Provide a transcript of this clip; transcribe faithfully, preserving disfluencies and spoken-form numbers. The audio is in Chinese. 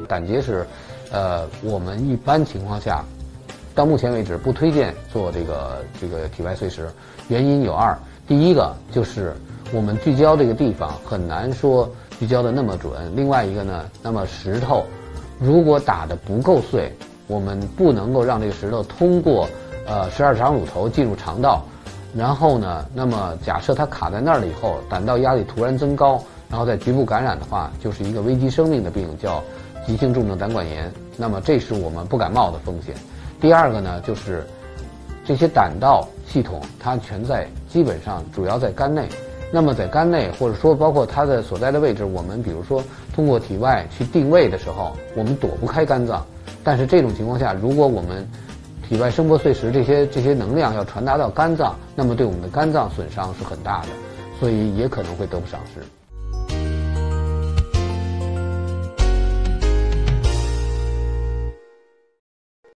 胆结石，呃，我们一般情况下，到目前为止不推荐做这个这个体外碎石，原因有二，第一个就是我们聚焦这个地方很难说聚焦的那么准，另外一个呢，那么石头如果打得不够碎，我们不能够让这个石头通过呃十二指肠乳头进入肠道，然后呢，那么假设它卡在那儿了以后，胆道压力突然增高，然后在局部感染的话，就是一个危及生命的病，叫急性重症胆管炎。那么这是我们不感冒的风险。第二个呢，就是这些胆道系统它全在基本上主要在肝内。那么在肝内，或者说包括它的所在的位置，我们比如说通过体外去定位的时候，我们躲不开肝脏。但是这种情况下，如果我们体外声波碎石这些这些能量要传达到肝脏，那么对我们的肝脏损伤是很大的，所以也可能会得不偿失。